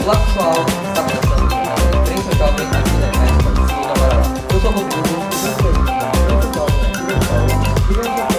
Olá pessoal, está começando a Imprensa Jovem aqui na Rádio Patrocínio Parará. Eu sou o Rodrigo,